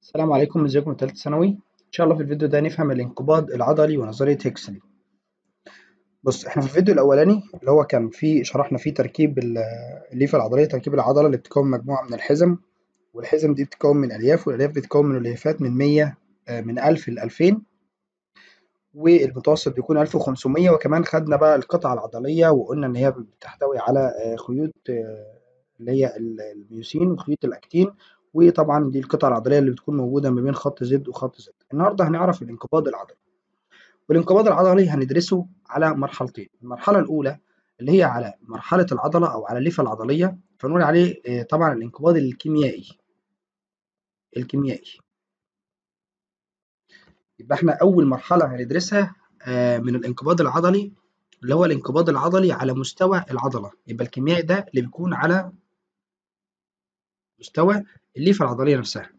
السلام عليكم، ازيكم من تالتة ثانوي؟ ان شاء الله في الفيديو ده نفهم الانقباض العضلي ونظرية هيكسلي. بص، احنا في الفيديو الاولاني اللي هو كان فيه شرحنا فيه تركيب الليفة العضلية، تركيب العضلة اللي بتكون مجموعة من الحزم، والحزم دي بتتكون من الياف، والالياف بتتكون من اليافات من 100 من 1000 ل 2000، والمتوسط بيكون 1500. وكمان خدنا بقى القطعة العضلية وقلنا ان هي بتحتوي على خيوط اللي هي الميوسين وخيوط الاكتين، وطبعا دي القطعة العضلية اللي بتكون موجودة ما بين خط زد وخط زد. النهارده هنعرف الانقباض العضلي، والانقباض العضلي هندرسه على مرحلتين. المرحلة الأولى اللي هي على مرحلة العضلة أو على الليفة العضلية، فنقول عليه طبعا الانقباض الكيميائي. يبقى احنا أول مرحلة هندرسها من الانقباض العضلي اللي هو الانقباض العضلي على مستوى العضلة. يبقى الكيميائي ده اللي بيكون على مستوى الليفة العضلية نفسها،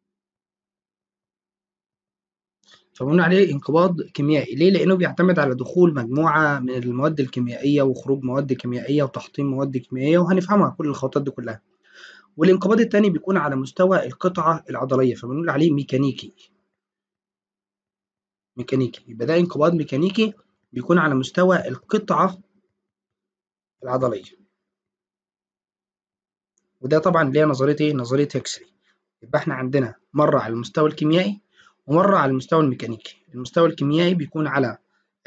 فبنقول عليه انقباض كيميائي. ليه؟ لأنه بيعتمد على دخول مجموعة من المواد الكيميائية وخروج مواد كيميائية وتحطيم مواد كيميائية، وهنفهمها كل الخطوات دي كلها. والانقباض التاني بيكون على مستوى القطعة العضلية، فبنقول عليه ميكانيكي. يبقى ده انقباض ميكانيكي بيكون على مستوى القطعة العضلية، وده طبعا ليه نظرية ايه؟ نظرية هيكسلي. يبقى احنا عندنا مرة على المستوى الكيميائي ومرة على المستوى الميكانيكي. المستوى الكيميائي بيكون على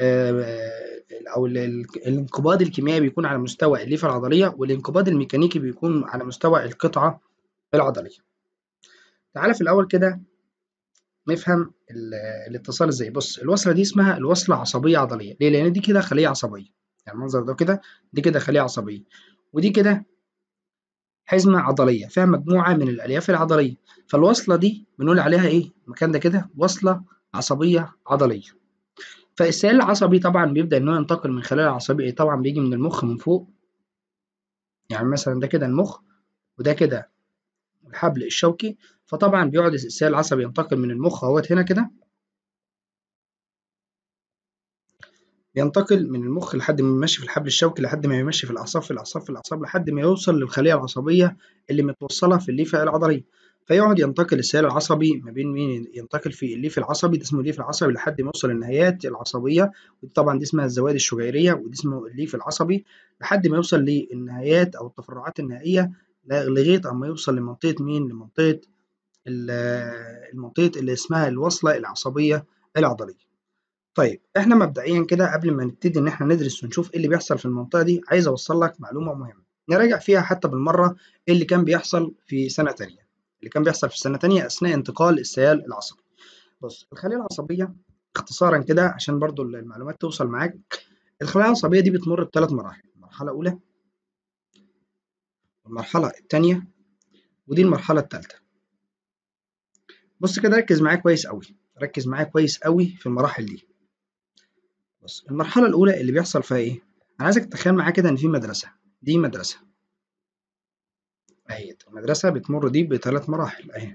الانقباض الكيميائي بيكون على مستوى الليفة العضلية، والانقباض الميكانيكي بيكون على مستوى القطعة العضلية. تعالى في الأول كده نفهم الاتصال ازاي. بص، الوصلة دي اسمها الوصلة عصبية عضلية. ليه؟ لأن دي كده خلية عصبية، يعني المنظر ده كده، دي كده خلية عصبية، ودي كده حزمة عضلية فيها مجموعة من الألياف العضلية. فالوصلة دي بنقول عليها إيه؟ المكان ده كده وصلة عصبية عضلية. فالسيال العصبي طبعا بيبدأ إن هو ينتقل من خلال العصبية، طبعا بيجي من المخ من فوق، يعني مثلا ده كده المخ وده كده الحبل الشوكي. فطبعا بيقعد السيال العصبي ينتقل من المخ اهوت هنا كده، ينتقل من المخ لحد ما يمشي في الحبل الشوكي، لحد ما يمشي في الأعصاب، لحد ما يوصل للخلية العصبية اللي متوصلة في الليفة العضلية. فيقعد ينتقل السيال العصبي ما بين مين؟ ينتقل في الليف العصبي، ده اسمه الليف العصبي، لحد ما يوصل للنهايات العصبية، ودي طبعا دي اسمها الزوائد الشجيرية، ودي اسمه الليف العصبي، لحد ما يوصل للنهايات أو التفرعات النهائية، لغاية أما يوصل لمنطقة مين؟ لمنطقة المنطقة اللي اسمها الوصلة العصبية العضلية. طيب احنا مبدئيا كده قبل ما نبتدي ان احنا ندرس ونشوف ايه اللي بيحصل في المنطقه دي، عايز اوصل لك معلومه مهمه نراجع فيها حتى بالمره ايه اللي كان بيحصل في سنه تانية، اثناء انتقال السيال العصبي. بص، الخليه العصبيه اختصارا كده عشان برضو المعلومات توصل معاك. الخلايا العصبيه دي بتمر بثلاث مراحل: المرحله الاولى والمرحله الثانيه ودي المرحله الثالثه. بص كده، ركز معايا كويس قوي في المراحل دي. بص، المرحله الاولى اللي بيحصل فيها ايه؟ انا عايزك تتخيل معايا كده ان في مدرسه، دي مدرسه أهي، المدرسة بتمر دي بثلاث مراحل أهي.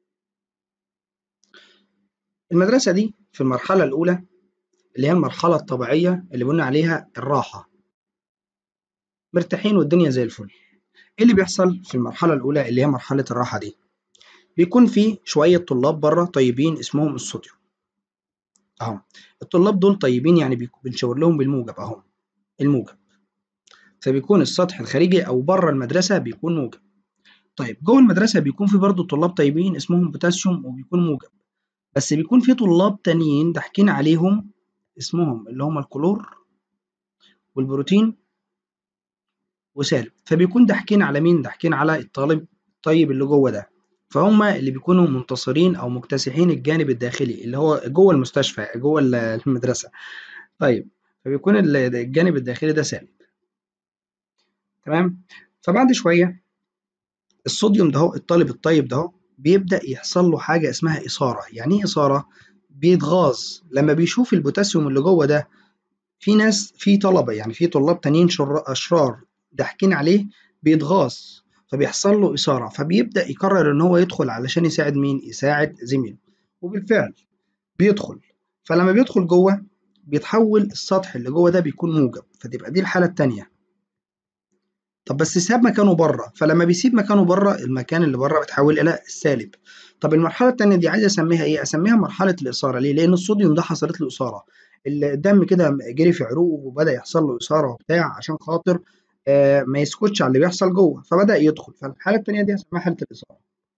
المدرسة دي في المرحلة الأولى اللي هي المرحلة الطبيعية اللي قلنا عليها الراحة، مرتاحين والدنيا زي الفل. إيه اللي بيحصل في المرحلة الأولى اللي هي مرحلة الراحة دي؟ بيكون في شوية طلاب بره طيبين اسمهم الصوديوم أهو. الطلاب دول طيبين، يعني بنشاور لهم بالموجب أهو، الموجب. فبيكون السطح الخارجي أو بره المدرسة بيكون موجب. طيب جوه المدرسة بيكون في برضه طلاب طيبين اسمهم بوتاسيوم وبيكون موجب، بس بيكون في طلاب تانيين ضاحكين عليهم اسمهم اللي هم الكلور والبروتين وسالب. فبيكون ضاحكين على مين؟ ضاحكين على الطالب الطيب اللي جوه ده. فهم اللي بيكونوا منتصرين او مكتسحين الجانب الداخلي اللي هو جوه المستشفى، جوه المدرسه. طيب، فبيكون الجانب الداخلي ده سالب. تمام. فبعد شويه الصوديوم ده هو الطالب الطيب ده هو بيبدا يحصل له حاجه اسمها اثاره. يعني ايه اثاره؟ بيتغاظ لما بيشوف البوتاسيوم اللي جوه ده. في طلبة، يعني في طلاب تانيين أشرار ضاحكين عليه، بيتغاظ، فبيحصل له إثارة، فبيبدأ يقرر إن هو يدخل علشان يساعد مين؟ يساعد زميله. وبالفعل بيدخل. فلما بيدخل جوه بيتحول السطح اللي جوه ده بيكون موجب، فتبقى دي الحالة التانية. طب بس ساب مكانه بره، فلما بيسيب مكانه بره المكان اللي بره بيتحول الى السالب. طب المرحله الثانيه دي عايز اسميها ايه؟ اسميها مرحله الاثاره. ليه؟ لان الصوديوم ده حصلت له اثاره، الدم كده جري في عروقه وبدا يحصل له اثاره وبتاع عشان خاطر ما يسكتش على اللي بيحصل جوه، فبدا يدخل. فالحاله الثانيه دي هسميها حاله الاثاره.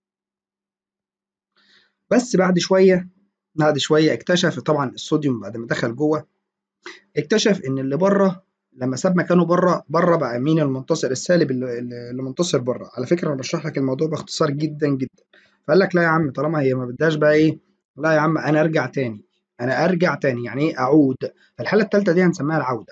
بس بعد شويه اكتشف طبعا الصوديوم بعد ما دخل جوه، اكتشف ان اللي بره لما ساب مكانه بره بقى مين المنتصر؟ السالب اللي منتصر بره. على فكره انا بشرح لك الموضوع باختصار جدا جدا. فقال لك لا يا عم، طالما هي ما بدهاش بقى ايه، لا يا عم انا ارجع تاني. انا ارجع تاني يعني ايه؟ اعود. فالحاله الثالثه دي هنسميها العوده.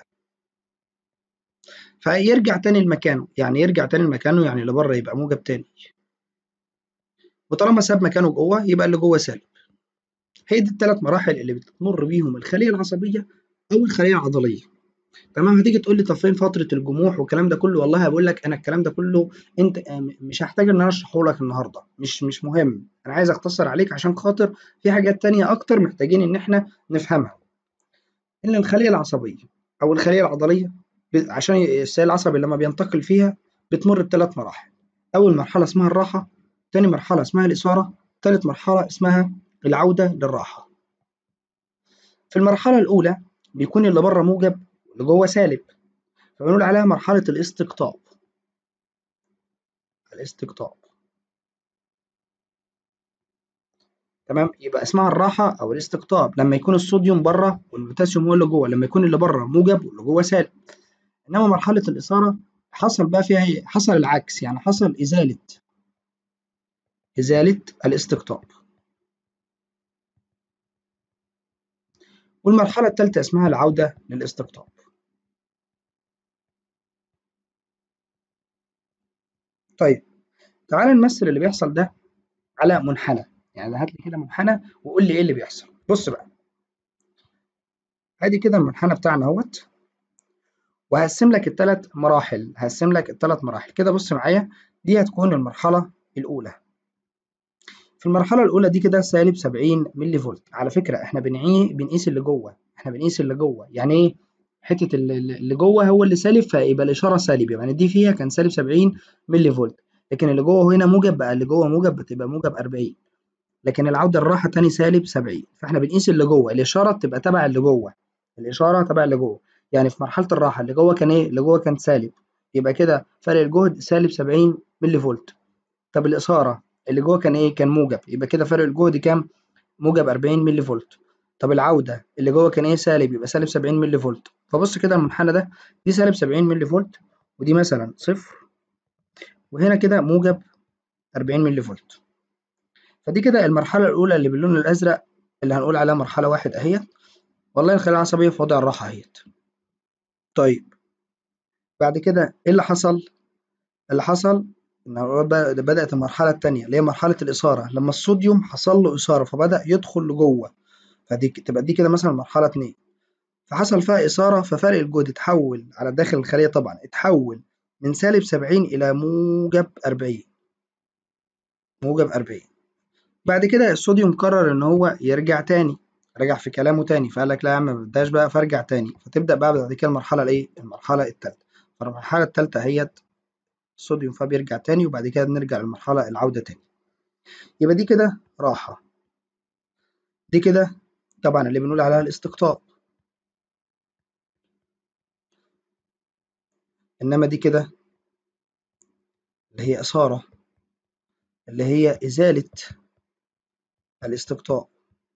فيرجع تاني لمكانه، يعني يرجع تاني لمكانه يعني اللي بره يبقى موجب تاني، وطالما ساب مكانه جوه يبقى اللي جوه سالب. هي دي الثلاث مراحل اللي بتمر بيهم الخليه العصبيه او الخليه العضليه. تمام. هتيجي تقول لي طب فين فترة الجموح والكلام ده كله؟ والله هقول لك انا الكلام ده كله انت مش هحتاج ان انا اشرحه لك النهارده، مش مهم. انا عايز اختصر عليك عشان خاطر في حاجات تانية اكتر محتاجين ان احنا نفهمها. ان الخلية العصبية او الخلية العضلية عشان السيل العصبي لما بينتقل فيها بتمر بثلاث مراحل. اول مرحلة اسمها الراحة، تاني مرحلة اسمها الإثارة، تالت مرحلة اسمها العودة للراحة. في المرحلة الأولى بيكون اللي بره موجب واللي جوه سالب، فبنقول عليها مرحلة الاستقطاب. الاستقطاب. تمام. يبقى اسمها الراحة أو الاستقطاب لما يكون الصوديوم بره والبوتاسيوم هو اللي جوه، لما يكون اللي بره موجب واللي جوه سالب. إنما مرحلة الإثارة حصل بقى فيها إيه؟ حصل العكس، يعني حصل إزالة الاستقطاب. والمرحلة الثالثة اسمها العودة للاستقطاب. طيب تعالى نمثل اللي بيحصل ده على منحنى. يعني هات لي كده منحنى وقول لي إيه اللي بيحصل. بص بقى، ادي كده المنحنى بتاعنا اهوت، وهقسم لك الثلاث مراحل كده. بص معايا، دي هتكون المرحلة الأولى. في المرحلة الأولى دي كده سالب 70 ملي فولت. على فكرة احنا بنقيس اللي جوه، يعني ايه؟ حتة اللي جوه هو اللي سالب، فيبقى الإشارة سالب، يعني دي فيها كان سالب 70 ملي فولت. لكن اللي جوه هنا موجب، بقى اللي جوه موجب بتبقى موجب 40. لكن العودة الراحة تاني سالب 70. فاحنا بنقيس اللي جوه، الإشارة بتبقى تبع اللي جوه. يعني في مرحلة الراحة اللي جوه كان ايه؟ اللي جوه كان سالب، يبقى كده فرق الجهد سالب 70 ملي فولت. طب الإثارة اللي جوه كان ايه؟ كان موجب، يبقى كده فرق الجهد كام؟ موجب 40 ملي فولت. طب العودة اللي جوه كان ايه؟ سالب، يبقى سالب 70 ملي فولت. فبص كده المنحنى ده، دي سالب 70 ملي فولت، ودي مثلا صفر، وهنا كده موجب 40 ملي فولت. فدي كده المرحلة الأولى اللي باللون الأزرق، اللي هنقول عليها مرحلة واحد أهيت. والله الخلايا العصبية في وضع الراحة أهيت. طيب بعد كده إيه اللي حصل؟ اللي حصل إن هو بدأت المرحلة التانية اللي هي مرحلة الإثارة، لما الصوديوم حصل له إثارة فبدأ يدخل لجوه. فدي تبقى دي كده مثلا مرحلة اتنين، فحصل فيها إثارة، ففرق الجهد اتحول على داخل الخلية طبعا، اتحول من سالب 70 إلى موجب 40. موجب 40. بعد كده الصوديوم قرر إن هو يرجع تاني، رجع في كلامه تاني، فقال لك لا يا عم ما بدهاش بقى، فارجع تاني. فتبدأ بقى بعد كده المرحلة الإيه؟ المرحلة التالتة. فالمرحلة التالتة هي الصوديوم فبيرجع تاني، وبعد كده نرجع للمرحلة العودة تاني. يبقى دي كده راحة، دي كده طبعا اللي بنقول عليها الاستقطاب. إنما دي كده اللي هي إثارة، اللي هي إزالة الاستقطاب،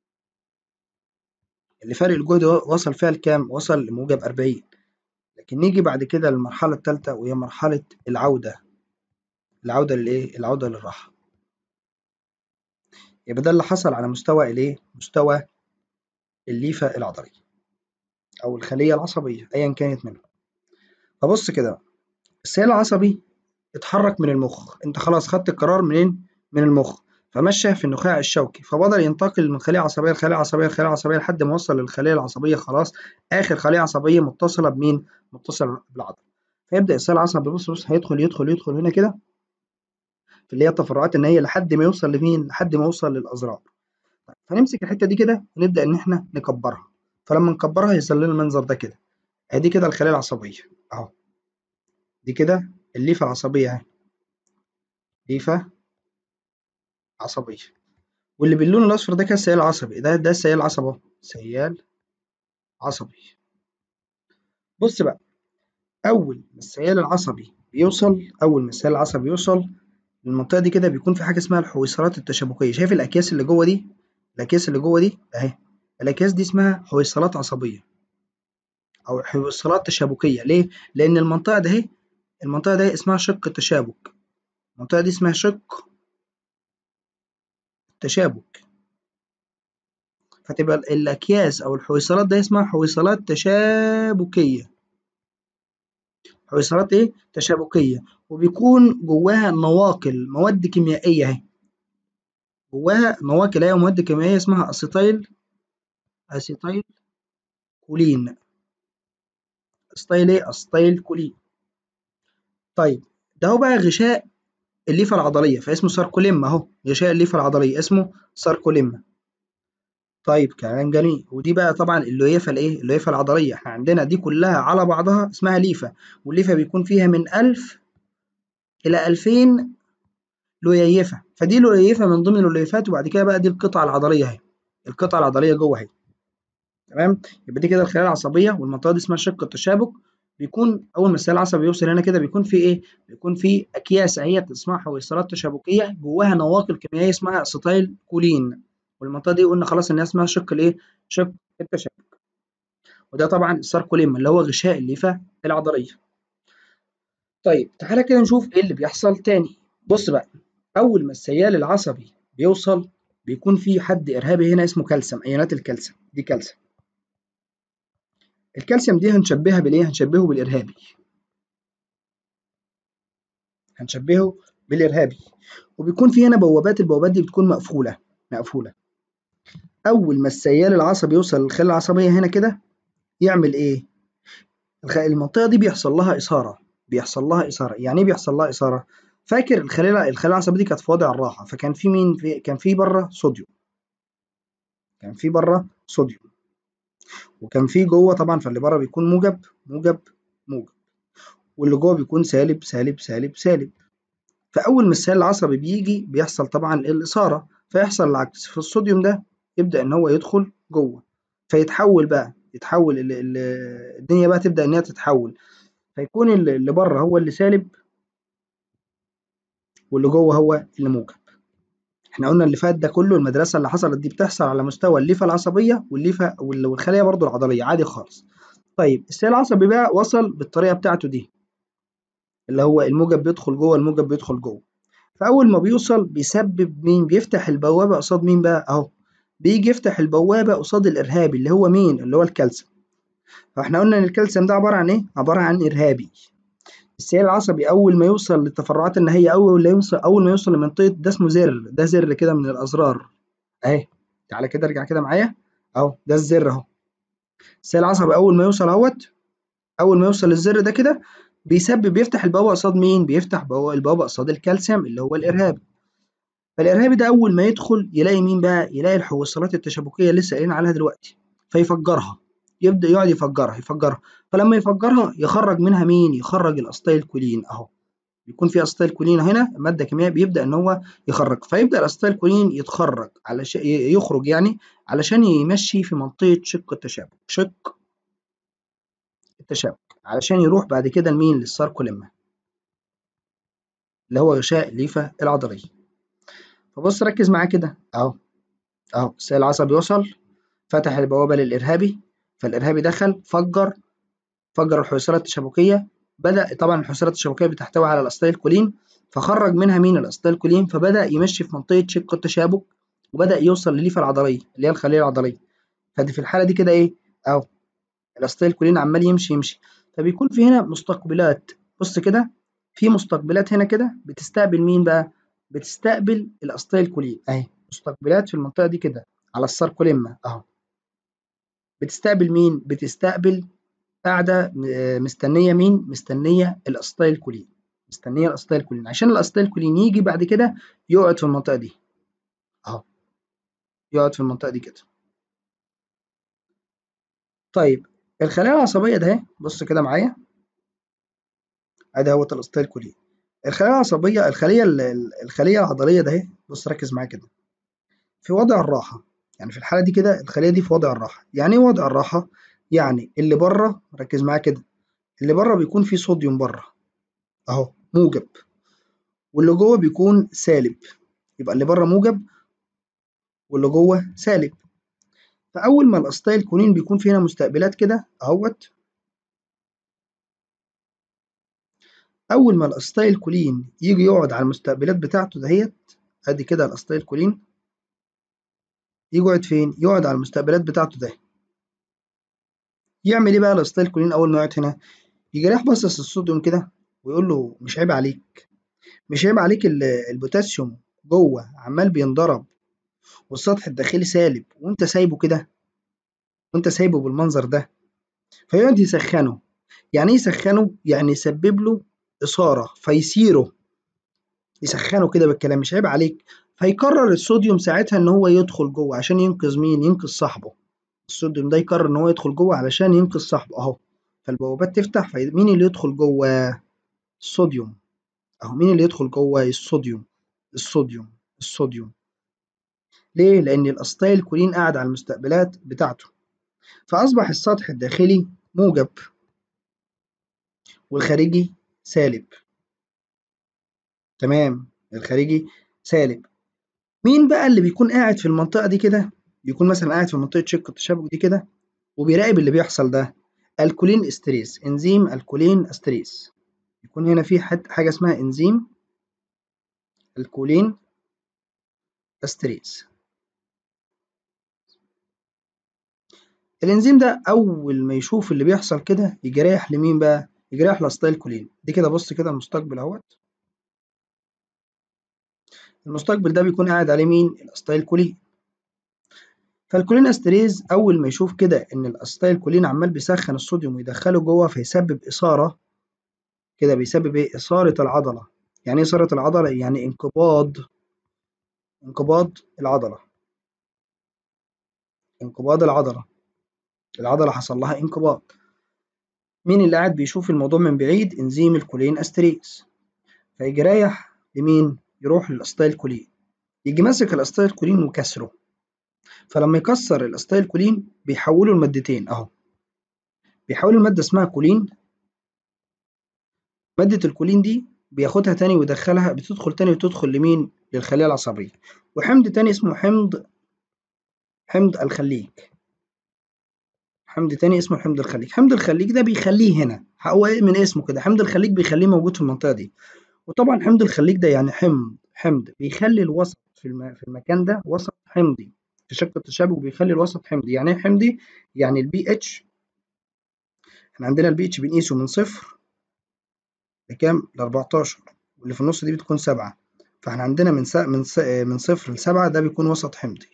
اللي فرق الجهد وصل فيها لكام؟ وصل لموجب 40. لكن نيجي بعد كده للمرحلة الثالثة وهي مرحلة العودة. العودة للإيه؟ العودة للراحة. يبقى ده اللي حصل على مستوى الإيه؟ مستوى الليفة العضلية أو الخلية العصبية أيا كانت منهم. فبص كده، السيل العصبي اتحرك من المخ، أنت خلاص خدت القرار منين؟ من المخ. فمشى في النخاع الشوكي، فبدأ ينتقل من خلية عصبية لخلية عصبية لخلية عصبية لحد ما وصل للخلية العصبية خلاص، آخر خلية عصبية متصلة بمين؟ متصلة بالعضلة. فيبدأ السيل العصبي بص هيدخل هنا كده في اللي هي التفرعات النهائية لحد ما يوصل لمين؟ لحد ما يوصل للأذرع. فنمسك الحتة دي كده ونبدأ إن إحنا نكبرها. فلما نكبرها يظهر لنا المنظر ده كده. أدي كده الخلايا العصبية أهو. دي كده الليفة العصبية اهي، ليفة عصبية. واللي باللون الأصفر ده كده السيال العصبي، ده السيال العصبي اهو، سيال عصبي. بص بقى، أول ما السيال العصبي بيوصل للمنطقة دي كده بيكون في حاجة اسمها الحويصلات التشابكية. شايف الأكياس اللي جوه دي؟ الأكياس اللي جوه دي أهي، الأكياس دي اسمها حويصلات عصبية أو حويصلات تشابكية. ليه؟ لأن المنطقة ده أهي، المنطقة دي اسمها شق التشابك، المنطقة دي اسمها شق التشابك. فتبقى الأكياس أو الحويصلات ده اسمها حويصلات تشابكية. حويصلات إيه؟ تشابكية. وبيكون جواها نواقل مواد كيميائية أهي، جواها نواقل أهي ومواد كيميائية اسمها أسيتايل كولين. أسيتايل إيه؟ أسيتايل كولين. طيب، ده هو بقى غشاء الليفة العضلية، فاسمه ساركوليما أهو، غشاء الليفة العضلية اسمه ساركوليما. طيب كلام جميل. ودي بقى طبعا الليفة الايه؟ الليفة العضلية. احنا عندنا دي كلها على بعضها اسمها ليفة، والليفة بيكون فيها من 1000 إلى 2000 ليفة. فدي ليفة من ضمن الليفات، وبعد كده بقى دي القطعة العضلية اهي، القطعة العضلية جوه اهي. تمام. يبقى دي كده الخلايا العصبية، والمنطقة دي اسمها شق التشابك. بيكون أول ما السيل العصبي يوصل هنا كده بيكون في إيه؟ بيكون في أكياس أهي اسمها حويصلات تشابكية، جواها نواقل كيميائية اسمها أسيتايل كولين. والمنطقة دي قلنا خلاص إنها اسمها شق الإيه؟ شق التشابك. وده طبعا الساركوليما اللي هو غشاء الليفة العضلية. طيب تعالى كده نشوف إيه اللي بيحصل تاني. بص بقى، أول ما السيال العصبي بيوصل بيكون في حد إرهابي هنا اسمه كالسيوم، أيونات الكالسيوم دي كالسيوم. الكالسيوم دي هنشبهها بالإيه؟ هنشبهه بالإرهابي، هنشبهه بالإرهابي. وبيكون في هنا بوابات، البوابات دي بتكون مقفولة. أول ما السيال العصبي يوصل للخلايا العصبية هنا كده يعمل إيه؟ المنطقة دي بيحصل لها إثارة، يعني إيه بيحصل لها إثارة؟ فاكر الخلايا العصبية دي كانت في وضع الراحة، فكان في مين؟ كان في بره صوديوم، كان في بره صوديوم، وكان في جوه طبعا، فاللي بره بيكون موجب موجب موجب، واللي جوه بيكون سالب سالب سالب سالب. فأول ما السائل العصبي بيجي بيحصل طبعا الإثارة، فيحصل العكس، فالصوديوم ده يبدأ إن هو يدخل جوه، فيتحول بقى، يتحول الدنيا بقى تبدأ إن هي تتحول، فيكون اللي بره هو اللي سالب، واللي جوه هو اللي موجب. احنا قلنا اللي فات ده كله، المدرسة اللي حصلت دي بتحصل على مستوى الليفة العصبية والخلايا برضو العضلية عادي خالص. طيب السائل العصبي بقى وصل بالطريقة بتاعته دي، اللي هو الموجب بيدخل جوه، الموجب بيدخل جوه. فأول ما بيوصل بيسبب مين؟ بيفتح البوابة قصاد مين بقى؟ أهو بيجي يفتح البوابة قصاد الإرهابي اللي هو مين؟ اللي هو الكالسيوم. فاحنا قلنا إن الكالسيوم ده عبارة عن إيه؟ عبارة عن إرهابي. السيال العصبي أول ما يوصل للتفرعات النهائية، أول ما يوصل لمنطقة، ده اسمه زر، ده زر كده من الأزرار أهي. تعالى كده ارجع كده معايا أهو، ده الزر أهو. السيال العصبي أول ما يوصل أهوت، أول ما يوصل للزر ده كده بيفتح البوابة قصاد مين؟ بيفتح البوابة قصاد الكالسيوم اللي هو الإرهابي. فالإرهابي ده أول ما يدخل يلاقي مين بقى؟ يلاقي الحويصلات التشابكية اللي لسه قايلين عليها دلوقتي، فيفجرها، يبدأ يقعد يفجرها. فلما يفجرها يخرج منها مين؟ يخرج الأسيتايل كولين أهو. بيكون في أسيتايل كولين هنا مادة كيميائية، بيبدأ إن هو يخرج، فيبدأ الأسيتايل كولين يتخرج علشان يخرج يعني، علشان يمشي في منطقة شق التشابك، علشان يروح بعد كده لمين؟ للساركوليما اللي هو غشاء الليفة العضلية. فبص ركز معاه كده أهو، السائل العصبي وصل، فتح البوابة للإرهابي، فالإرهابي دخل فجر الحويصلات التشابكية. بدأ طبعا الحويصلات التشابكية بتحتوي على الأسيتايل كولين، فخرج منها مين؟ الأسيتايل كولين، فبدأ يمشي في منطقة شق التشابك، وبدأ يوصل للليفة العضلية اللي هي الخلية العضلية. فدي في الحالة دي كده إيه؟ أهو الأسيتايل كولين عمال يمشي. فبيكون في هنا مستقبلات، بص كده، في مستقبلات هنا كده بتستقبل مين بقى؟ بتستقبل الأسيتايل كولين أهي، مستقبلات في المنطقة دي كده على الساركوليما أهو. بتستقبل مين؟ بتستقبل، قاعدة مستنية مين؟ مستنية الأسيتايل كولين، مستنية الأسيتايل كولين عشان الأسيتايل كولين يجي بعد كده يقعد في المنطقة دي أهو، يقعد في المنطقة دي كده. طيب الخلايا العصبية ده اهي، بص كده معايا ادي هو الاسيتايل كولين. الخلايا العصبيه، الخليه العضليه ده اهي، بص ركز معايا كده، في وضع الراحه. يعني في الحاله دي كده الخليه دي في وضع الراحه. يعني ايه وضع الراحه؟ يعني اللي بره، ركز معايا كده، اللي بره بيكون فيه صوديوم بره اهو موجب، واللي جوه بيكون سالب. يبقى اللي بره موجب واللي جوه سالب. فاول ما الاسيتايل كولين بيكون فيه هنا مستقبلات كده اهوت، اول ما الاسيتايل كولين يجي يقعد على المستقبلات بتاعته دهيت، ادي كده الاسيتايل كولين يجي يقعد فين؟ يقعد على المستقبلات بتاعته ده. يعمل ايه بقى الاسيتايل كولين اول ما يقعد هنا؟ يجي رايح باصص الصوديوم كده ويقول له مش عيب عليك، مش عيب عليك البوتاسيوم جوه عمال بينضرب والسطح الداخلي سالب وانت سايبه كده، وانت سايبه بالمنظر ده. فيقعد يسخنه. يعني ايه يسخنه؟ يعني يسبب له اثاره فيثيره، يسخنه كده بالكلام، مش عيب عليك. فيقرر الصوديوم ساعتها ان هو يدخل جوه عشان ينقذ مين؟ ينقذ صاحبه. الصوديوم ده يقرر ان هو يدخل جوه علشان ينقذ صاحبه اهو. فالبوابات تفتح، مين اللي يدخل جوه؟ الصوديوم اهو. مين اللي يدخل جوه؟ الصوديوم. الصوديوم. الصوديوم. ليه؟ لان الاسيتايل كولين قاعد على المستقبلات بتاعته، فاصبح السطح الداخلي موجب والخارجي سالب. تمام، الخارجي سالب. مين بقى اللي بيكون قاعد في المنطقة دي كده؟ بيكون مثلا قاعد في منطقة شق التشابك دي كده وبيراقب اللي بيحصل ده. الكولين استريس، انزيم الكولين استريس. يكون هنا في حاجة اسمها انزيم الكولين استريس. الانزيم ده اول ما يشوف اللي بيحصل كده يجي رايح لمين بقى؟ يجي رايح لاسيتايل كولين دي كده. بص كده المستقبل اهوت، المستقبل ده بيكون قاعد عليه مين؟ الاسيتايل كولين. فالكولين استريز اول ما يشوف كده ان الاسيتايل كولين عمال بيسخن الصوديوم ويدخله جوه فيسبب اثاره كده. بيسبب ايه؟ اثاره العضله. يعني ايه اثاره العضله؟ يعني انقباض، انقباض العضله. انقباض العضله، العضله حصل لها انقباض. مين اللي قاعد بيشوف الموضوع من بعيد؟ انزيم الكولين استريز. فيجي رايح لمين؟ يروح للاسيتايل كولين، يجي ماسك الاسيتايل كولين وكسره. فلما يكسر الاسيتايل كولين بيحوله لمادتين اهو. بيحول الماده اسمها كولين. مادة الكولين دي بياخدها تاني ويدخلها، بتدخل تاني وتدخل لمين؟ للخلية العصبية. وحمض تاني اسمه حمض الخليج. حمض تاني اسمه حمض الخليج. حمض الخليج ده بيخليه هنا، هو من اسمه كده حمض الخليج بيخليه موجود في المنطقة دي. وطبعا حمض الخليج ده يعني حمض بيخلي الوسط في المكان ده وسط حمضي. في شق التشابك بيخلي الوسط حمضي. يعني ايه حمضي؟ يعني البي اتش، احنا عندنا البي اتش بنقيسه من صفر لكام؟ ل 14، واللي في النص دي بتكون 7. فاحنا عندنا من صفر ل7 ده بيكون وسط حمضي.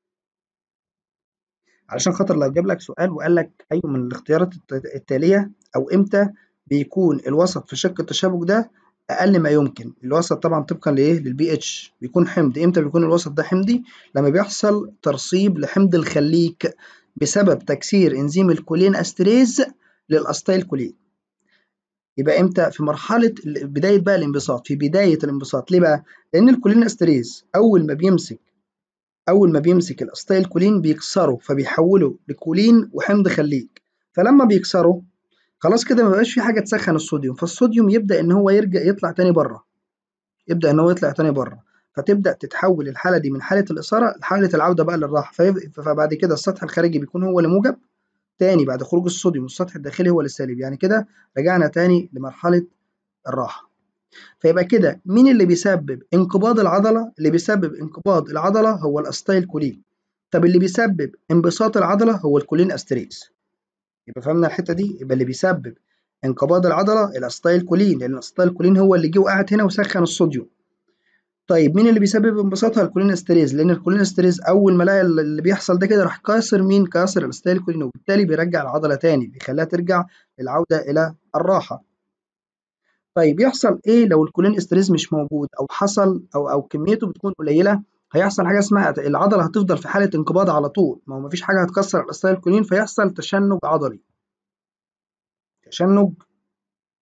علشان خاطر لو جاب لك سؤال وقال لك أي من الاختيارات التالية أو إمتى بيكون الوسط في شق التشابك ده أقل ما يمكن. الوسط طبعا طبقا لإيه؟ للبي اتش بيكون حمضي. إمتى بيكون الوسط ده حمضي؟ لما بيحصل ترسيب لحمض الخليج بسبب تكسير إنزيم الكولين أستريز للأسيتايل كولين. يبقى امتى؟ في مرحله بدايه بقى الانبساط، في بدايه الانبساط. ليه بقى؟ لان الكولين استريز اول ما بيمسك الاسيتايل كولين بيكسره فبيحوله لكولين وحمض خليج. فلما بيكسره خلاص كده ما بقاش في حاجه تسخن الصوديوم، فالصوديوم يبدا ان هو يرجع يطلع تاني بره، يبدا ان هو يطلع تاني بره. فتبدا تتحول الحاله دي من حاله الاثاره لحاله العوده بقى للراحه. فبعد كده السطح الخارجي بيكون هو اللي موجب تاني بعد خروج الصوديوم، والسطح الداخلي هو اللي سالب. يعني كده رجعنا تاني لمرحله الراحه. فيبقى كده مين اللي بيسبب انقباض العضلة؟ اللي بيسبب انقباض العضلة هو الأسيتايل كولين. طب اللي بيسبب انبساط العضلة هو الكولين أستريز. يبقى فهمنا الحتة دي؟ يبقى اللي بيسبب انقباض العضلة الأسيتايل كولين، لأن الأسيتايل كولين هو اللي جه وقعد هنا وسخن الصوديوم. طيب مين اللي بيسبب انبساطها؟ الكولين استريز، لأن الكولين استريز أول ما لقى اللي بيحصل ده كده راح كاسر مين؟ كاسر الأسيتايل كولين، وبالتالي بيرجع العضلة تاني، بيخليها ترجع للعودة إلى الراحة. طيب يحصل إيه لو الكولين استريز مش موجود أو حصل أو كميته بتكون قليلة؟ هيحصل حاجة اسمها العضلة هتفضل في حالة انقباض على طول، ما هو مفيش حاجة هتكسر الأسيتايل كولين، فيحصل تشنج عضلي. تشنج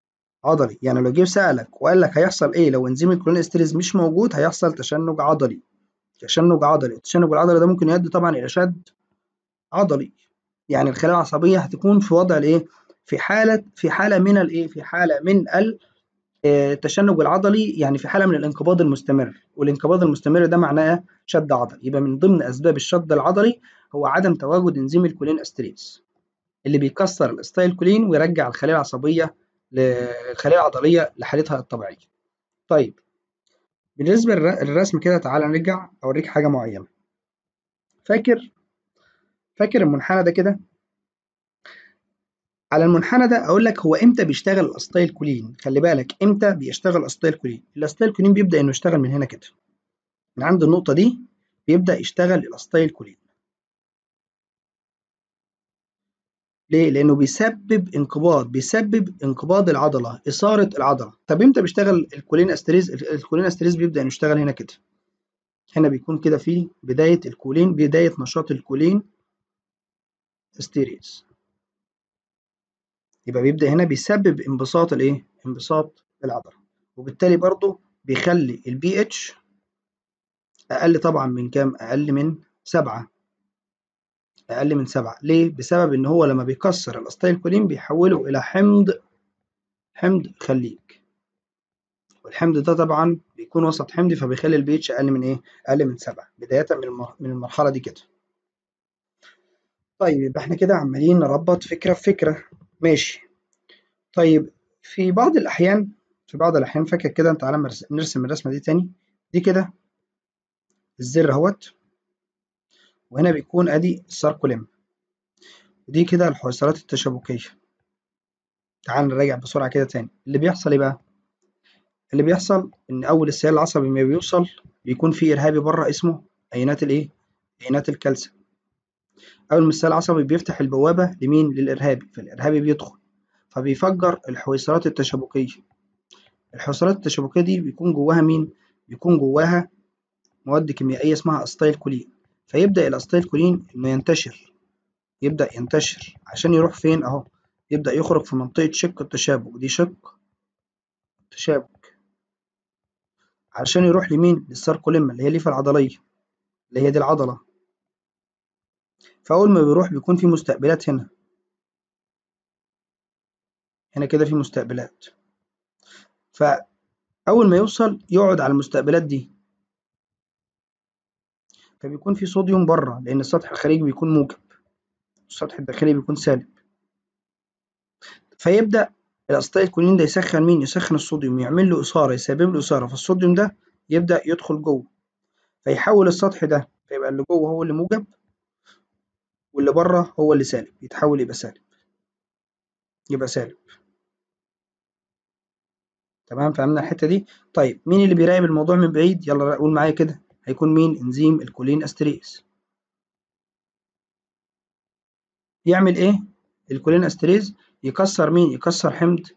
عضلي، يعني لو جه سألك وقال لك هيحصل ايه لو انزيم الكولين استريز مش موجود، هيحصل تشنج عضلي. تشنج عضلي، التشنج العضلي ده ممكن يؤدي طبعا الى شد عضلي. يعني الخلايا العصبيه هتكون في وضع الايه، في حاله من الايه، في حاله من التشنج العضلي، يعني في حاله من الانقباض المستمر. والانقباض المستمر ده معناه شد عضلي. يبقى من ضمن اسباب الشد العضلي هو عدم تواجد انزيم الكولين استريز اللي بيكسر الاستايل كولين ويرجع الخلايا العصبيه الخلايا العضليه لحالتها الطبيعيه. طيب بالنسبه للرسم كده، تعالى نرجع اوريك حاجه معينه. فاكر المنحنى ده كده؟ على المنحنى ده اقول لك هو امتى بيشتغل الاستايل كولين. خلي بالك امتى بيشتغل الاستايل كولين. الاستايل كولين بيبدا انه يشتغل من هنا كده، من عند النقطه دي بيبدا يشتغل الاستايل كولين. ليه؟ لانه بيسبب انقباض العضله، اثاره العضله. طب امتى بيشتغل الكولين استريز؟ الكولين استريز بيبدا انه يشتغل هنا كده. هنا بيكون كده في بدايه الكولين، بدايه نشاط الكولين استريز. يبقى بيبدا هنا بيسبب انبساط الايه، انبساط العضله. وبالتالي برضه بيخلي البي اتش اقل طبعا من كام؟ اقل من 7. اقل من 7 ليه؟ بسبب ان هو لما بيكسر الاستايل كولين بيحوله الى حمض خليك. والحمض ده طبعا بيكون وسط حمضي، فبيخلي البي اتش اقل من ايه؟ اقل من 7 بدايه من المرحله دي كده. طيب يبقى احنا كده عمالين نربط فكره بفكره. ماشي. طيب في بعض الاحيان فاكر كده انت، على نرسم الرسمه دي تاني. دي كده الزر اهوت، وهنا بيكون ادي الساركوليم، ودي كده الحويصلات التشابكيه. تعال نراجع بسرعه كده تاني. اللي بيحصل ايه بقى؟ اللي بيحصل ان اول السيال العصبي ما بيوصل بيكون في ارهابي بره اسمه عينات الايه، عينات الكالسيوم. اول ما السيال العصبي بيفتح البوابه لمين؟ للارهابي. فالارهابي بيدخل فبيفجر الحويصلات التشابكيه. الحويصلات التشابكيه دي بيكون جواها مين؟ بيكون جواها مواد كيميائيه اسمها استايل كولين. فيبدا الاستايل كولين انه ينتشر، يبدا ينتشر عشان يروح فين؟ اهو يبدا يخرج في منطقه شق التشابك. دي شق تشابك علشان يروح لمين؟ للساركوليما اللي هي الليفه العضليه، اللي هي دي العضله. فاول ما بيروح بيكون في مستقبلات هنا. هنا كده في مستقبلات. فاول ما يوصل يقعد على المستقبلات دي، فبيكون في صوديوم بره، لان السطح الخارجي بيكون موجب، السطح الداخلي بيكون سالب. فيبدا الاسيتايل كولين ده يسخن مين؟ يسخن الصوديوم، يعمل له اثاره، يسبب له اثاره. فالصوديوم ده يبدا يدخل جوه، فيحول السطح ده، فيبقى اللي جوه هو اللي موجب واللي بره هو اللي سالب، يتحول يبقى سالب، يبقى سالب. تمام، فهمنا الحته دي. طيب مين اللي بيراقب الموضوع من بعيد؟ يلا قول معايا كده. هيكون مين؟ انزيم الكولين استريز. يعمل ايه الكولين استريز؟ يكسر مين؟ يكسر حمض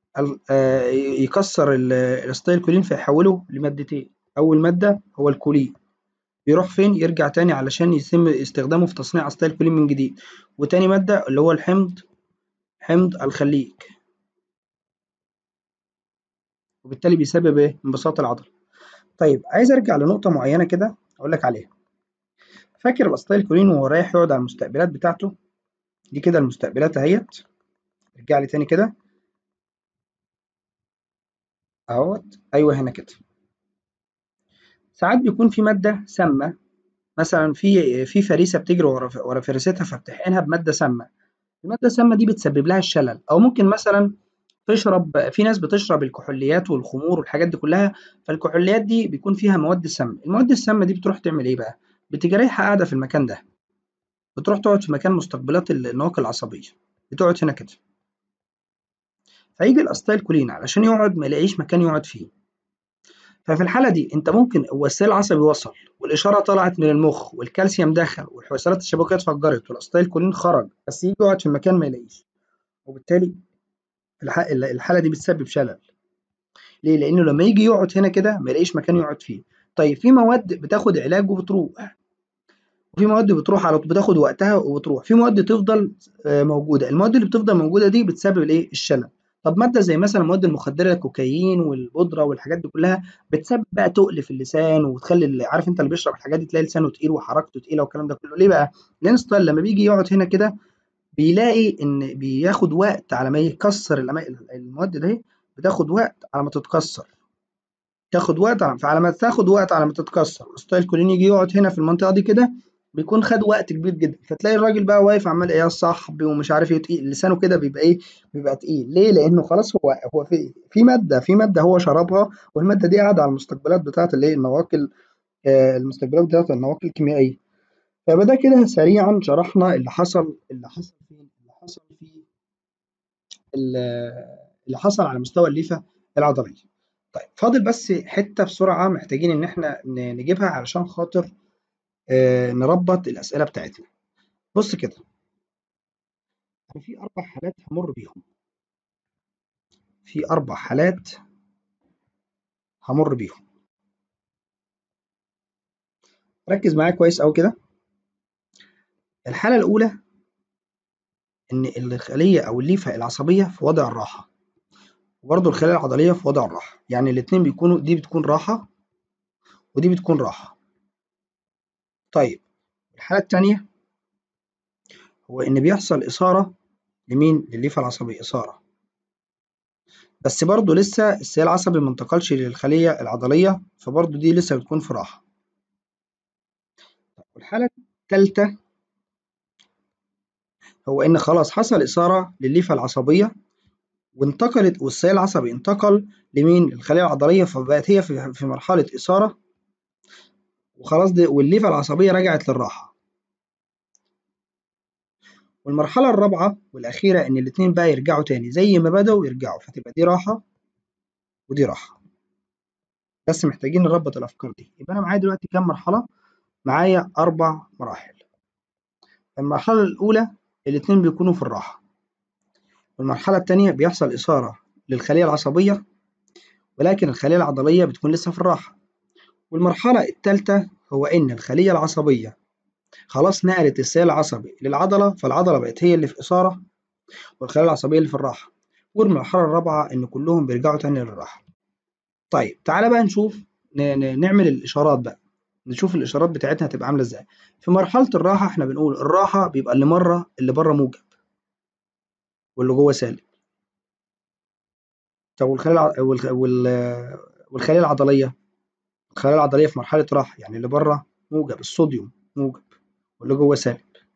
يكسر الاستايل كولين، فيحوله لمادتين. اول ماده هو الكولين، بيروح فين؟ يرجع تاني علشان يتم استخدامه في تصنيع استايل كولين من جديد. وتاني ماده اللي هو الحمض، حمض الخليك. وبالتالي بيسبب ايه؟ انبساط العضله. طيب عايز ارجع لنقطه معينه كده اقول لك عليها. فاكر الاستايل كولين وهو رايح يقعد على المستقبلات بتاعته؟ دي كده المستقبلات اهيت. ارجع لي تاني كده اهوت. ايوه هنا كده. ساعات بيكون في ماده سامه، مثلا في فريسه بتجري ورا فريستها، فبتحقنها بماده سامه. الماده السامه دي بتسبب لها الشلل. او ممكن مثلا في ناس بتشرب الكحوليات والخمور والحاجات دي كلها. فالكحوليات دي بيكون فيها مواد سامه. المواد السامه دي بتروح تعمل ايه بقى؟ بتيجي رايحه قاعده في المكان ده، بتروح تقعد في مكان مستقبلات النواقل العصبيه، بتقعد هنا كده. فيجي الاستايل كولين علشان يقعد ما يلاقيش مكان يقعد فيه. ففي الحالة دي أنت ممكن الوسيل العصبي وصل والإشارة طلعت من المخ والكالسيوم دخل والحويصلات الشبكية اتفجرت والأستايل كولين خرج، بس يجي يقعد في المكان ما يلاقيش. وبالتالي الحالة دي بتسبب شلل. ليه؟ لأنه لما يجي يقعد هنا كده ما يلاقيش مكان يقعد فيه. طيب في مواد بتاخد علاج وبتروح، وفي مواد بتروح على طول، بتاخد وقتها وبتروح. في مواد تفضل موجودة. المواد اللي بتفضل موجودة دي بتسبب الايه؟ الشلل. طب مادة زي مثلا المواد المخدرة، الكوكايين والبودرة والحاجات دي كلها بتسبب بقى تقل في اللسان، وتخلي عارف انت اللي بيشرب الحاجات دي تلاقي لسانه تقيل وحركته تقيلة والكلام ده كله. ليه بقى؟ لأن ستايل لما بيجي يقعد هنا كده بيلاقي إن بياخد وقت على ما يكسر المواد دي، بتاخد وقت على ما تتكسر، تاخد وقت فعلى ما تاخد وقت على ما تتكسر، ستايل كولين يجي يقعد هنا في المنطقة دي كده بيكون خد وقت كبير جدا، فتلاقي الراجل بقى واقف عمال ايه يا صاحبي ومش عارف ايه، تقيل لسانه كده، بيبقى ايه، بيبقى تقيل. ليه؟ لانه خلاص هو في ماده هو شربها، والماده دي قاعده على المستقبلات بتاعه الايه، النواقل، المستقبلات بتاعه النواقل الكيميائيه. فبدا كده سريعا شرحنا في ال- اللي حصل على مستوى الليفه العضليه. طيب فاضل بس حته بسرعه محتاجين ان احنا نجيبها علشان خاطر نربط الاسئله بتاعتنا. بص كده، انا في 4 حالات همر بيهم، في 4 حالات همر بيهم. ركز معايا كويس قوي كده. الحاله الاولى ان الخليه او الليفه العصبيه في وضع الراحه، وبرضه الخلايا العضليه في وضع الراحه، يعني الاثنين بيكونوا، دي بتكون راحه ودي بتكون راحه. طيب الحاله الثانيه هو ان بيحصل اثاره لمين؟ للليفه العصبيه، اثاره، بس برضه لسه السيل العصبي ما انتقلش للخليه العضليه، فبرضه دي لسه بتكون في راحه. والحاله الثالثه هو ان خلاص حصل اثاره للليفه العصبيه وانتقلت، والسيل العصبي انتقل لمين؟ للخليه العضليه، فبقت هي في مرحله اثاره وخلاص، دي والليفه العصبيه رجعت للراحه. والمرحله الرابعه والاخيره ان الاثنين بقى يرجعوا تاني زي ما بداوا يرجعوا، فتبقى دي راحه ودي راحه. بس محتاجين نربط الافكار دي. يبقى انا معايا دلوقتي كام مرحله؟ معايا 4 مراحل. المرحله الاولى الاثنين بيكونوا في الراحه، والمرحله الثانيه بيحصل اثاره للخليه العصبيه ولكن الخليه العضليه بتكون لسه في الراحه. والمرحله الثالثه هو ان الخليه العصبيه خلاص نقلت السيل العصبي للعضله، فالعضله بقت هي اللي في اثاره والخلايا العصبيه اللي في الراحه. والمرحله الرابعه ان كلهم بيرجعوا تاني للراحه. طيب تعالى بقى نشوف، نعمل الاشارات بقى، نشوف الاشارات بتاعتنا هتبقى عامله ازاي. في مرحله الراحه احنا بنقول الراحه بيبقى اللي بره موجب واللي جوه سالب. طب والخلايا العضليه، الخلايا العضليه في مرحله راحه يعني اللي بره موجب، الصوديوم موجب واللي جوه سالب.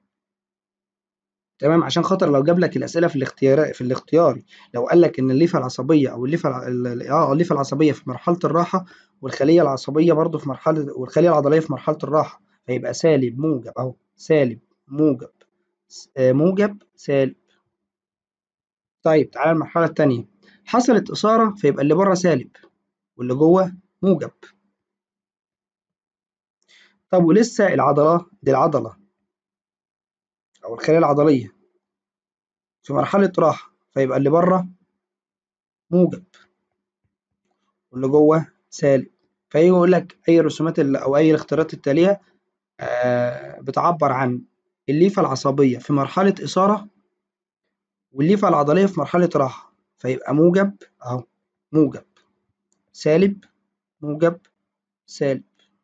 تمام، عشان خاطر لو جاب لك الاسئله في الاختياري لو قال لك ان الليفه العصبيه او الليفه العصبيه في مرحله الراحه، والخليه العصبيه برضو في مرحله، والخليه العضليه في مرحله الراحه، فيبقى سالب موجب اهو، سالب موجب، موجب سالب. طيب تعالى المرحله الثانيه، حصلت اثاره فيبقى اللي بره سالب واللي جوه موجب. طب ولسه العضله او الخليه العضليه في مرحله راحه، فيبقى اللي بره موجب واللي جوه سالب. فيجي يقول لك اي الرسومات او اي الاختيارات التاليه بتعبر عن الليفه العصبيه في مرحله اثاره والليفه العضليه في مرحله راحه، فيبقى موجب اهو، موجب سالب موجب سالب.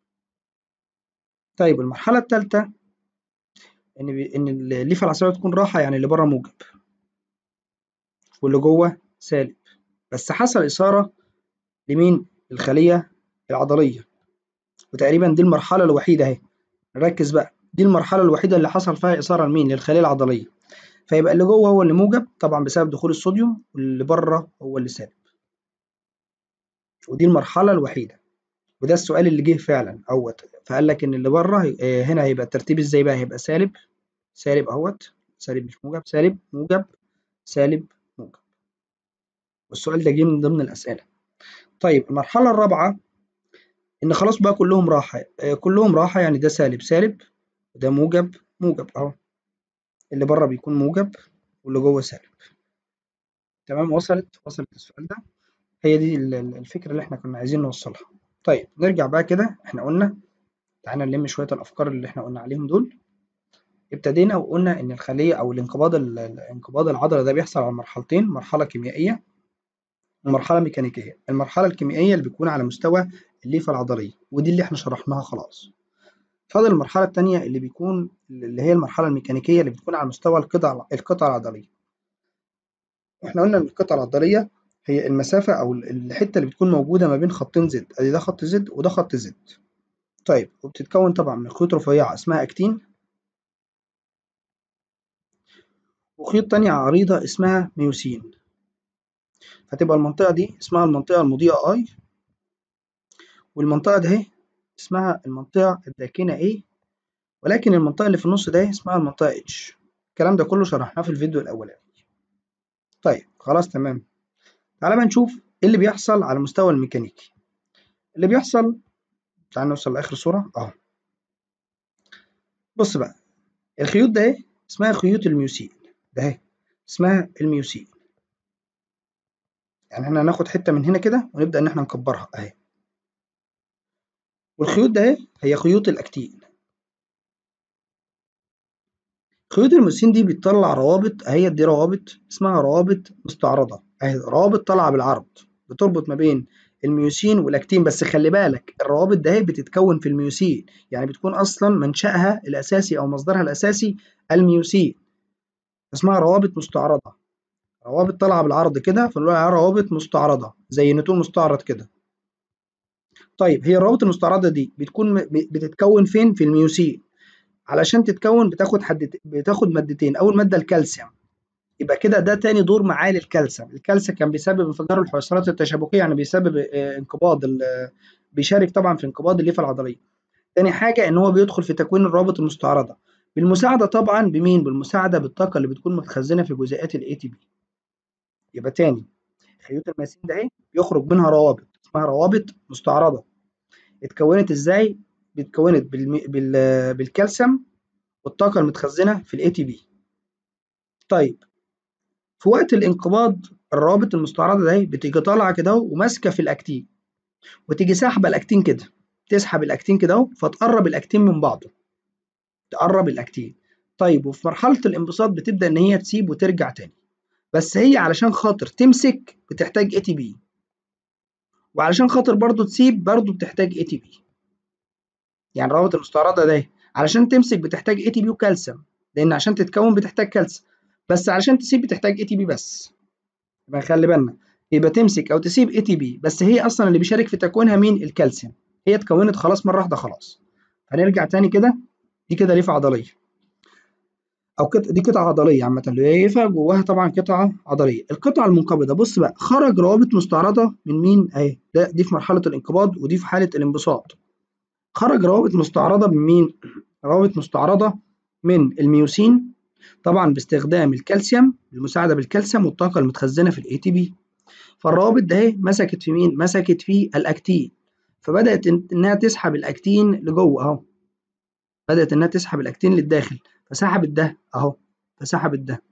طيب المرحله الثالثه ان الليفه العصبيه تكون راحه يعني اللي بره موجب واللي جوه سالب، بس حصل اثاره لمين؟ الخليه العضليه، وتقريبا دي المرحله الوحيده اهي، ركز بقى، دي المرحله الوحيده اللي حصل فيها اثاره لمين؟ للخليه العضليه، فيبقى اللي جوه هو اللي موجب طبعا بسبب دخول الصوديوم، واللي بره هو اللي سالب، ودي المرحله الوحيده. وده السؤال اللي جه فعلا اهوت، فقال لك ان اللي بره هنا هيبقى الترتيب ازاي بقى؟ هيبقى سالب سالب اهوت، سالب مش موجب، سالب موجب سالب موجب، والسؤال ده جه من ضمن الاسئله. طيب المرحله الرابعه ان خلاص بقى كلهم راحه، كلهم راحه يعني ده سالب سالب وده موجب موجب اهو، اللي بره بيكون موجب واللي جوه سالب. تمام، وصلت السؤال ده؟ هي دي الفكرة اللي احنا كنا عايزين نوصلها. طيب نرجع بقى كده، احنا قلنا تعالى نلم شوية الأفكار اللي احنا قلنا عليهم دول. ابتدينا وقلنا إن الخلية أو الانقباض العضلي ده بيحصل على مرحلتين، مرحلة كيميائية ومرحلة ميكانيكية. المرحلة الكيميائية اللي بتكون على مستوى الليفة العضلية، ودي اللي احنا شرحناها خلاص. فاضل المرحلة التانية اللي هي المرحلة الميكانيكية اللي بتكون على مستوى القطع العضلية. احنا قلنا ان القطع العضلية هي المسافة او الحتة اللي بتكون موجودة ما بين خطين زد، ادي ده خط زد وده خط زد. طيب، وبتتكون طبعا من خيوط رفيعة اسمها اكتين، وخيوط تانية عريضة اسمها ميوسين. فتبقى المنطقة دي اسمها المنطقة المضيئة اي، والمنطقة ده اسمها المنطقة الداكنة A، ولكن المنطقة اللي في النص ده اسمها المنطقة H. الكلام ده كله شرحناه في الفيديو الأولاني. طيب خلاص تمام. تعالى بقى نشوف ايه اللي بيحصل على المستوى الميكانيكي. اللي بيحصل، تعالى نوصل لآخر صورة اهو. بص بقى، الخيوط ده اسمها خيوط الميوسين، ده اسمها الميوسين. يعني احنا هناخد حتة من هنا كده ونبدأ ان احنا نكبرها اهي. والخيوط ده هي خيوط الأكتين. خيوط الميوسين دي بتطلع روابط اهي، دي روابط اسمها روابط مستعرضة اهي، روابط طالعة بالعرض بتربط ما بين الميوسين والاكتين. بس خلي بالك الروابط ده بتتكون في الميوسين، يعني بتكون اصلا منشأها الاساسي او مصدرها الاساسي الميوسين، اسمها روابط مستعرضة. روابط طالعة بالعرض كده فنقول عليها روابط مستعرضة، زي نتوء مستعرض كده. طيب هي الروابط المستعرضة دي بتتكون فين؟ في الميوسين. علشان تتكون بتاخد مادتين، اول مادة الكالسيوم. يبقى كده ده تاني دور معاه للكالسيوم. الكالسيوم كان بيسبب انفجار الحويصلات التشابكيه، يعني بيسبب انقباض بيشارك طبعا في انقباض الليفه العضليه. تاني حاجه ان هو بيدخل في تكوين الروابط المستعرضه، بالمساعده طبعا بمين؟ بالمساعده بالطاقه اللي بتكون متخزنه في جزيئات الاي تي بي. يبقى تاني، خيوط المياسين ده اهي بيخرج منها روابط اسمها روابط مستعرضه. اتكونت ازاي؟ اتكونت بالكالسيوم والطاقه المتخزنه في الاي تي بي. طيب، في وقت الانقباض الروابط المستعرضه ده بتيجي طالعه كده وماسكه في الاكتين، وتيجي ساحبه الاكتين كده، تسحب الاكتين كده اهو فتقرب الاكتين من بعضه، تقرب الاكتين. طيب، وفي مرحله الانبساط بتبدا ان هي تسيب وترجع تاني. بس هي علشان خاطر تمسك بتحتاج اي تي بي، وعلشان خاطر برضو تسيب برضو بتحتاج اي تي بي. يعني الروابط المستعرضه ده علشان تمسك بتحتاج اي تي بي وكالسيوم، لان عشان تتكون بتحتاج كالسيوم، بس علشان تسيب بتحتاج اي تي بي بس. يبقى خلي بالنا، يبقى تمسك او تسيب اي تي بي، بس هي اصلا اللي بيشارك في تكوينها مين؟ الكالسيوم. هي اتكونت خلاص مره واحده خلاص. هنرجع تاني كده، دي كده ليفه عضليه، او دي قطعه عضليه عامه، ليفه جواها طبعا قطعه عضليه. القطعه المنقبضه، بص بقى، خرج روابط مستعرضه من مين اهي، دي في مرحله الانقباض ودي في حاله الانبساط. خرج روابط مستعرضه من مين؟ روابط مستعرضه من الميوسين، طبعا باستخدام الكالسيوم، المساعده بالكالسيوم والطاقه المتخزنه في الاي تي بي. فالروابط ده اهي مسكت في مين؟ مسكت في الاكتين، فبدات انها تسحب الاكتين لجوه اهو، بدات انها تسحب الاكتين للداخل، فسحبت ده اهو، فسحبت ده،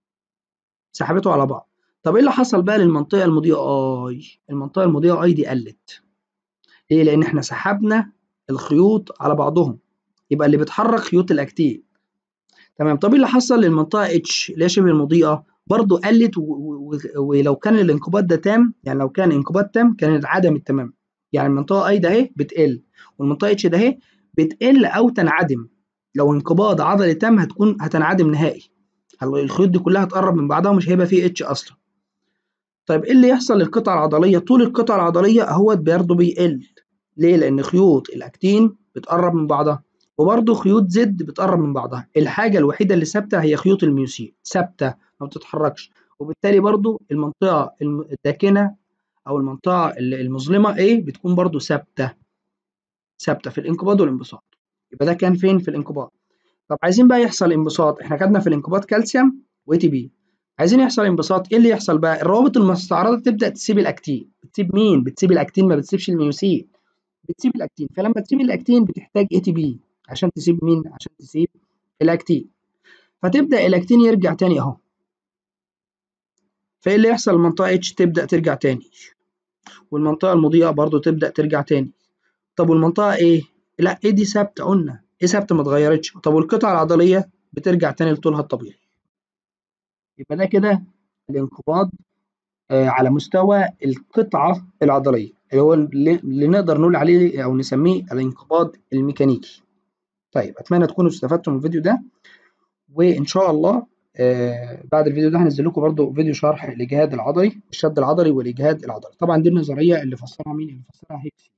سحبته على بعض. طب ايه اللي حصل بقى للمنطقه المضيئه اي؟ المنطقه المضيئه اي دي قلت. ليه؟ لان احنا سحبنا الخيوط على بعضهم، يبقى اللي بيتحرك خيوط الاكتين. تمام. طب ايه اللي حصل للمنطقه اتش اللي هي شبه المضيئه؟ برضه قلت، ولو كان الانقباض ده تام، يعني لو كان انقباض تام كان انعدم التمام. يعني المنطقه اي ده اهي بتقل، والمنطقه اتش ده اهي بتقل او تنعدم. لو انقباض عضلي تام هتنعدم نهائي، الخيوط دي كلها هتقرب من بعضها ومش هيبقى فيه اتش اصلا. طيب ايه اللي يحصل للقطعه العضليه؟ طول القطعه العضليه اهوت برضه بيقل. ليه؟ لان خيوط الاكتين بتقرب من بعضها، وبرضه خيوط زد بتقرب من بعضها. الحاجه الوحيده اللي ثابته هي خيوط الميوسين، ثابته ما بتتحركش. وبالتالي برضه المنطقه الداكنه او المنطقه المظلمه ايه بتكون برضه ثابته، ثابته في الانقباض والانبساط. يبقى ده كان فين؟ في الانقباض. طب عايزين بقى يحصل انبساط، احنا خدنا في الانقباض كالسيوم واي تي بي. عايزين يحصل انبساط، ايه اللي يحصل بقى؟ الروابط المستعرضه تبدا تسيب الاكتين. بتسيب مين؟ بتسيب الاكتين، ما بتسيبش الميوسين، بتسيب الاكتين. فلما تسيب الاكتين بتحتاج اي تي بي عشان تسيب مين؟ عشان تسيب الاكتين. فتبدا الاكتين يرجع تاني اهو. فايه اللي يحصل؟ المنطقه اتش تبدا ترجع تاني، والمنطقه المضيئه برضو تبدا ترجع تاني. طب والمنطقه ايه؟ لا، ايه دي ثابته، قلنا ايه ثابته ما اتغيرتش. طب والقطعه العضليه بترجع تاني لطولها الطبيعي. يبقى ده كده الانقباض على مستوى القطعة العضلية، اللي هو اللي نقدر نقول عليه أو نسميه الانقباض الميكانيكي. طيب أتمنى تكونوا استفدتوا من الفيديو ده، وإن شاء الله بعد الفيديو ده هنزل لكم برضو فيديو شرح الإجهاد العضلي، الشد العضلي والإجهاد العضلي. طبعا دي النظرية اللي فسرها مين؟ اللي فسرها هيكس.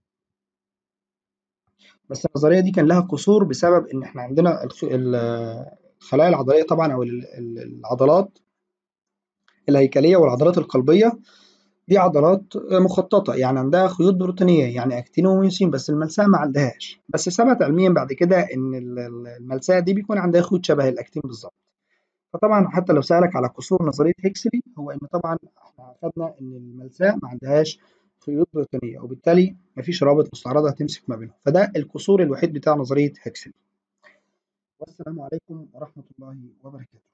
بس النظرية دي كان لها قصور بسبب إن إحنا عندنا الخلايا العضلية طبعا، أو العضلات الهيكلية والعضلات القلبية، دي عضلات مخططة، يعني عندها خيوط بروتينية، يعني أكتين وميوسين، بس الملساء ما عندهاش. بس ثبت علميا بعد كده إن الملساء دي بيكون عندها خيوط شبه الأكتين بالظبط. فطبعا حتى لو سألك على قصور نظرية هيكسلي، هو إن طبعا إحنا أخدنا إن الملساء ما عندهاش خيوط بروتينية، وبالتالي مفيش روابط مستعرضة هتمسك ما بينهم، فده القصور الوحيد بتاع نظرية هيكسلي. والسلام عليكم ورحمة الله وبركاته.